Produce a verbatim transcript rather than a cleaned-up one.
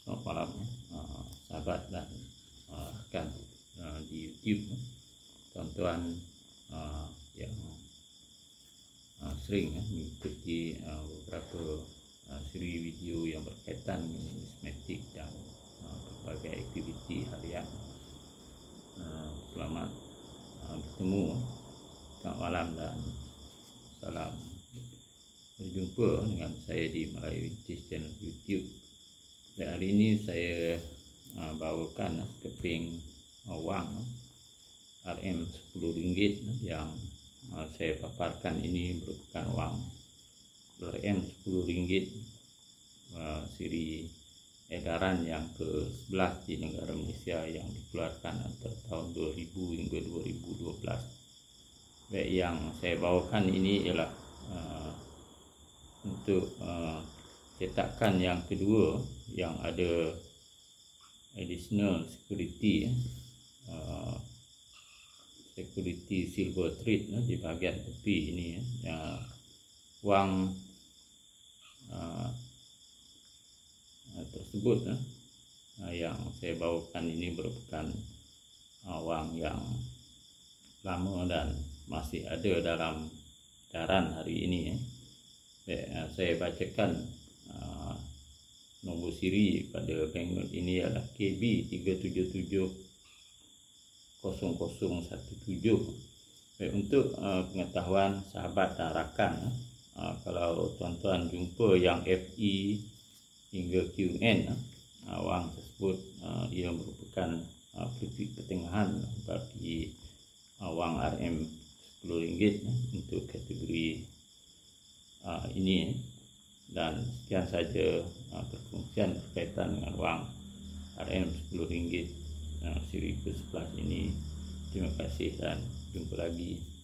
Selamat malam uh, sahabat dan uh, rakan uh, di YouTube, tuan-tuan uh, yang uh, sering uh, mengikuti uh, beberapa uh, siri video yang berkaitan dengan numismatik dan uh, berbagai aktiviti harian. Uh, selamat uh, bertemu, selamat malam dan salam berjumpa dengan saya di Melayu Vintage channel YouTube. Dan hari ini saya uh, bawakan uh, keping uh, wang uh, R M sepuluh ringgit uh, yang uh, saya paparkan ini merupakan wang R M sepuluh ringgit uh, siri edaran yang ke sebelas di negara Malaysia yang dikeluarkan antara tahun dua ribu hingga dua ribu dua belas. Baik, yang saya bawakan ini ialah uh, untuk uh, cetakan yang kedua yang ada additional security uh, security silver thread uh, di bahagian tepi ini uh, wang uh, tersebut uh, yang saya bawakan ini merupakan uh, wang yang lama dan masih ada dalam edaran hari ini. uh. Baik, uh, saya bacakan Uh, nombor siri pada banknote ini adalah K B tiga tujuh tujuh kosong kosong satu tujuh. Baik, untuk uh, pengetahuan sahabat dan rakan, uh, kalau tuan-tuan jumpa yang F E hingga Q N, uh, wang tersebut uh, ia merupakan uh, peringkat pertengahan bagi uh, wang R M sepuluh ringgit uh, untuk kategori uh, ini. Dan sekian saja uh, perkongsian berkaitan dengan wang R M sepuluh ringgit uh, siri ke sebelas ini. Terima kasih dan jumpa lagi.